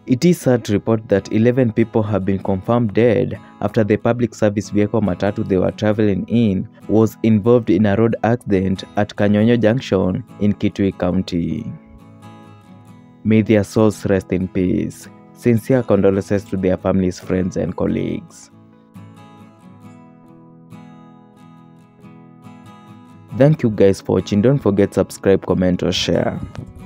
It is sad to report that 11 people have been confirmed dead after the public service vehicle matatu they were traveling in was involved in a road accident at Kanyonyoo Junction in Kitui County. May their souls rest in peace. Sincere condolences to their families, friends, and colleagues. Thank you guys for watching. Don't forget to subscribe, comment, or share.